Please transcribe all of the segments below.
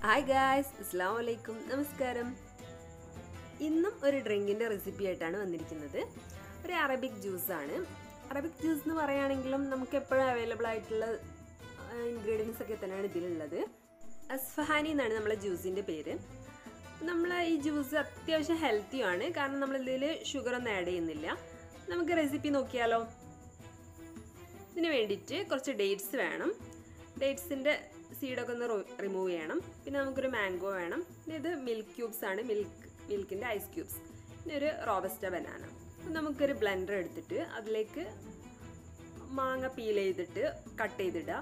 Hi guys, Assalamu alaikum, Namaskaram. ഇന്നും ഒരു ഡ്രിങ്കിന്റെ recipe ആയിട്ടാണ് വന്നിരിക്കുന്നത്. ഒരു അറബിക് ജ്യൂസ് ആണ്. അറബിക് ജ്യൂസ് എന്ന് പറയുകയാണെങ്കിലും നമുക്ക് എപ്പോഴും അവൈലബിൾ ആയിട്ടുള്ള ഇൻഗ്രീഡിയൻസ് ഒക്കെ തന്നെയാണ് ഇതിലുള്ളത്. അസ്ഫഹാനി എന്നാണ് നമ്മുടെ ജ്യൂസിന്റെ പേര്. നമ്മൾ ഈ ജ്യൂസ് അത്യാവശ്യം ഹെൽത്തിയാണ്, കാരണം നമ്മൾ ഇതിൽ ഷുഗർ ഒന്നും ആഡ് ചെയ്യുന്നില്ല. നമുക്ക് റെസിപ്പി നോക്കിയാലോ. ഇതിന് വേണ്ടിയിട്ട് കുറച്ച് ഡേറ്റ്സ് വേണം. ഡേറ്റ്സിന്റെ സീഡൊക്കെ ഒന്ന് റിമൂവ് ചെയ്യണം. പിന്നെ നമുക്കൊരു മാംഗോ വേണം. പിന്നെ ഇത് മിൽക്ക് ക്യൂബ്സ് ആണ്, മിൽക്കിൻ്റെ ഐസ് ക്യൂബ്സ്. പിന്നെ ഒരു റോബസ്റ്റ ബനാന. നമുക്കൊരു ബ്ലെൻഡർ എടുത്തിട്ട് അതിലേക്ക് മാങ്ങ പീൽ ചെയ്തിട്ട് കട്ട് ചെയ്തിടുക.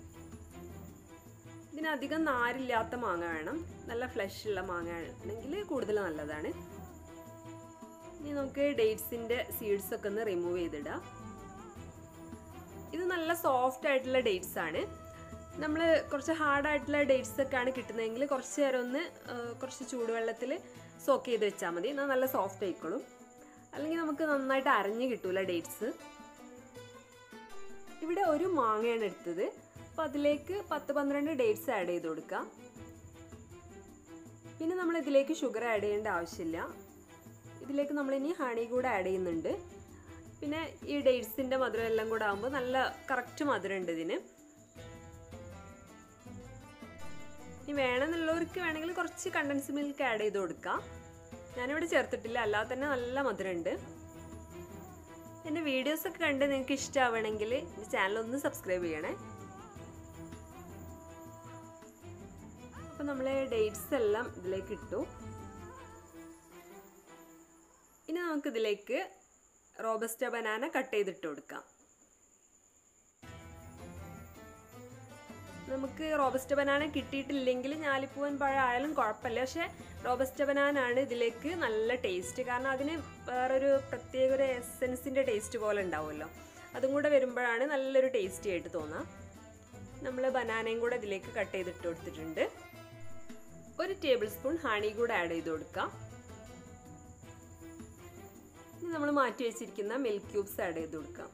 ഇതിനധികം നാരില്ലാത്ത മാങ്ങ വേണം, നല്ല ഫ്ലഷ് ഉള്ള മാങ്ങ ആണെങ്കിൽ കൂടുതൽ നല്ലതാണ്. ഇനി നമുക്ക് ഡേറ്റ്സിൻ്റെ സീഡ്സ് ഒക്കെ ഒന്ന് റിമൂവ് ചെയ്തിടുക. ഇത് നല്ല സോഫ്റ്റ് ആയിട്ടുള്ള ഡേറ്റ്സ് ആണ്. നമ്മൾ കുറച്ച് ഹാർഡായിട്ടുള്ള ഡേറ്റ്സ് ഒക്കെ ആണ് കിട്ടുന്നതെങ്കിൽ കുറച്ച് നേരം ഒന്ന് കുറച്ച് ചൂടുവെള്ളത്തിൽ സോക്ക് ചെയ്ത് വെച്ചാൽ മതി, എന്നാൽ നല്ല സോഫ്റ്റ് ആയിക്കോളും. അല്ലെങ്കിൽ നമുക്ക് നന്നായിട്ട് അരഞ്ഞ് കിട്ടൂല ഡേറ്റ്സ്. ഇവിടെ ഒരു മാങ്ങയാണ് എടുത്തത്, അപ്പോൾ അതിലേക്ക് 10-12 ഡേറ്റ്സ് ആഡ് ചെയ്ത് കൊടുക്കുക. പിന്നെ നമ്മൾ ഇതിലേക്ക് ഷുഗർ ആഡ് ചെയ്യേണ്ട ആവശ്യമില്ല. ഇതിലേക്ക് നമ്മളിനി ഹണി കൂടെ ആഡ് ചെയ്യുന്നുണ്ട്. പിന്നെ ഈ ഡേറ്റ്സിൻ്റെ മധുരം എല്ലാം കൂടെ ആകുമ്പോൾ നല്ല കറക്റ്റ് മധുരം ഉണ്ട് ഇതിന്. ഇനി വേണമെന്നുള്ളവർക്ക് വേണമെങ്കിൽ കുറച്ച് കണ്ടൻസ് മിൽക്ക് ആഡ് ചെയ്ത് കൊടുക്കാം. ഞാനിവിടെ ചേർത്തിട്ടില്ല, അല്ലാതെ തന്നെ നല്ല മധുരമുണ്ട്. എൻ്റെ വീഡിയോസൊക്കെ കണ്ട് നിങ്ങൾക്ക് ഇഷ്ടമാവണമെങ്കിൽ എൻ്റെ ചാനലൊന്ന് സബ്സ്ക്രൈബ് ചെയ്യണേ. അപ്പോൾ നമ്മൾ ഡേറ്റ്സ് എല്ലാം ഇതിലേക്ക് ഇട്ടു. ഇനി നമുക്കിതിലേക്ക് റോബസ്റ്റ ബനാന കട്ട് ചെയ്തിട്ട് കൊടുക്കാം. നമുക്ക് റോബസ്റ്റ ബനാന കിട്ടിയിട്ടില്ലെങ്കിൽ ഞാലിപ്പൂവൻ പഴം ആയാലും കുഴപ്പമില്ല, പക്ഷേ റോബസ്റ്റ ബനാന ആണ് ഇതിലേക്ക് നല്ല ടേസ്റ്റ്. കാരണം അതിന് വേറൊരു പ്രത്യേക ഒരു എസൻസിൻ്റെ ടേസ്റ്റ് പോലെ ഉണ്ടാവുമല്ലോ, അതും കൂടെ വരുമ്പോഴാണ് നല്ലൊരു ടേസ്റ്റി ആയിട്ട് തോന്നുക. നമ്മൾ ബനാനയും കൂടെ ഇതിലേക്ക് കട്ട് ചെയ്തിട്ട് കൊടുത്തിട്ടുണ്ട്. 1 ടേബിൾ സ്പൂൺ ഹണി കൂടെ ആഡ് ചെയ്ത് കൊടുക്കാം. ഇനി നമ്മൾ മാറ്റി വെച്ചിരിക്കുന്ന മിൽക്ക് ക്യൂബ്സ് ആഡ് ചെയ്ത് കൊടുക്കാം.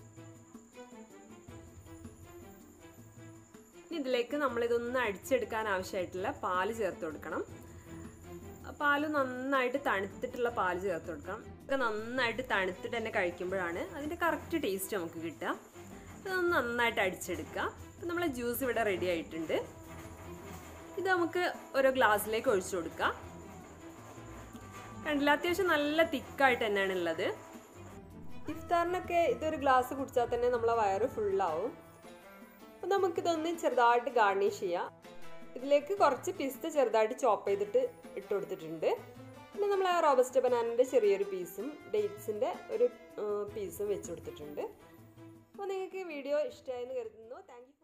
ഇതിലേക്ക് നമ്മളിതൊന്ന് അടിച്ചെടുക്കാൻ ആവശ്യമായിട്ടുള്ള പാല് ചേർത്ത് കൊടുക്കണം. പാല് നന്നായിട്ട് തണുത്തിട്ടുള്ള പാല് ചേർത്ത് കൊടുക്കണം. ഇതൊക്കെ നന്നായിട്ട് തണുത്തിട്ട് തന്നെ കഴിക്കുമ്പോഴാണ് അതിൻ്റെ കറക്റ്റ് ടേസ്റ്റ് നമുക്ക് കിട്ടുക. ഇതൊന്ന് നന്നായിട്ട് അടിച്ചെടുക്കുക. അപ്പം നമ്മളെ ജ്യൂസ് ഇവിടെ റെഡി ആയിട്ടുണ്ട്. ഇത് നമുക്ക് ഓരോ ഗ്ലാസ്സിലേക്ക് ഒഴിച്ചു കൊടുക്കാം. കണ്ടില്ല, അത്യാവശ്യം നല്ല തിക്കായിട്ട് തന്നെയാണ് ഉള്ളത്. ഇഫ്താറിനൊക്കെ ഇതൊരു ഗ്ലാസ് കുടിച്ചാൽ തന്നെ നമ്മളെ വയറ് ഫുള്ളാവും. അപ്പോൾ നമുക്കിതൊന്ന് ചെറുതായിട്ട് ഗാർണിഷ് ചെയ്യാം. ഇതിലേക്ക് കുറച്ച് പിസ്ത ചെറുതായിട്ട് ചോപ്പ് ചെയ്തിട്ട് ഇട്ട് കൊടുത്തിട്ടുണ്ട്. പിന്നെ നമ്മൾ ആ റോബസ്റ്റ ബനാനൻ്റെ ചെറിയൊരു പീസും ഡേറ്റ്സിൻ്റെ ഒരു പീസും വെച്ച് കൊടുത്തിട്ടുണ്ട്. അപ്പോൾ നിങ്ങൾക്ക് വീഡിയോ ഇഷ്ടമായെന്ന് കരുതുന്നു. Thank U.